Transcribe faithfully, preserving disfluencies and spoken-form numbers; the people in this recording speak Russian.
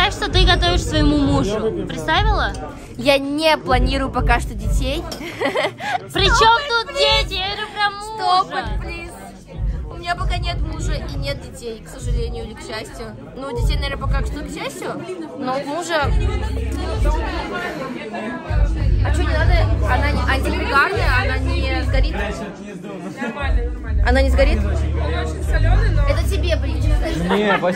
Представь, что ты готовишь своему мужу. Представила? Я не планирую пока что детей. Причем тут дети? Я говорю про мужа. Стоп, плиз. У меня пока нет мужа и нет детей, к сожалению или к счастью. Ну, детей, наверное, пока что к счастью. Но мужа... А что, не надо? Она не антипригарная, она не сгорит? Нормально, нормально. Она не сгорит? Он очень соленый, но... Это тебе, блин, кстати. Не,